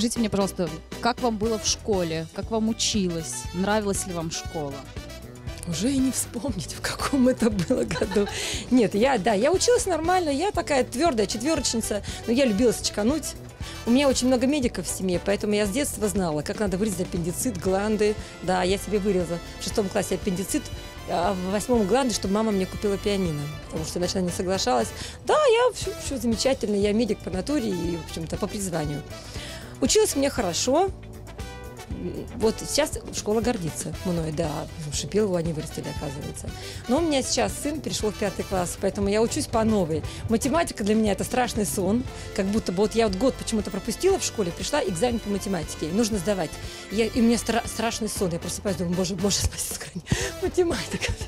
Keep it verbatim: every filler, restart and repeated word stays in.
Скажите мне, пожалуйста, как вам было в школе? Как вам училось? Нравилась ли вам школа? Уже и не вспомнить, в каком это было году. Нет, я, да, я училась нормально, я такая твердая четверочница, но я любила сочкануть. У меня очень много медиков в семье, поэтому я с детства знала, как надо вырезать аппендицит, гланды. Да, я себе вырезала в шестом классе аппендицит, а в восьмом гланды, чтобы мама мне купила пианино, потому что иначе она не соглашалась. Да, я все, все замечательно, я медик по натуре и, в общем-то, по призванию. Училась мне хорошо. Вот сейчас школа гордится мной, да, Шипилову они вырастили, оказывается. Но у меня сейчас сын перешел в пятый класс, поэтому я учусь по новой. Математика для меня это страшный сон, как будто бы вот я вот год почему-то пропустила в школе, пришла, экзамен по математике, нужно сдавать. Я, и у меня стра- страшный сон, я просыпаюсь, думаю, боже, боже, спаси, сохрани, математика.